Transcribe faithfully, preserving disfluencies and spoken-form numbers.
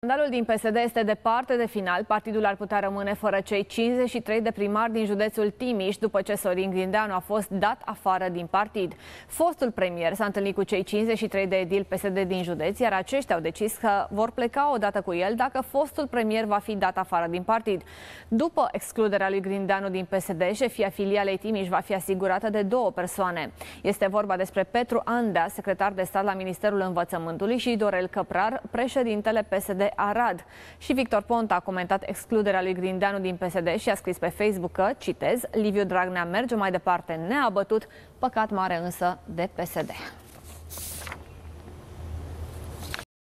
Scandalul din P S D este departe de final. Partidul ar putea rămâne fără cei cincizeci și trei de primari din județul Timiș după ce Sorin Grindeanu a fost dat afară din partid. Fostul premier s-a întâlnit cu cei cincizeci și trei de edili P S D din județ, iar aceștia au decis că vor pleca odată cu el dacă fostul premier va fi dat afară din partid. După excluderea lui Grindeanu din P S D, șefia filialei Timiș va fi asigurată de două persoane. Este vorba despre Petru Andea, secretar de stat la Ministerul Învățământului, și Dorel Căprar, președintele P S D Arad. Și Victor Ponta a comentat excluderea lui Grindeanu din P S D și a scris pe Facebook că, citez, Liviu Dragnea merge mai departe neabătut, păcat mare însă de P S D.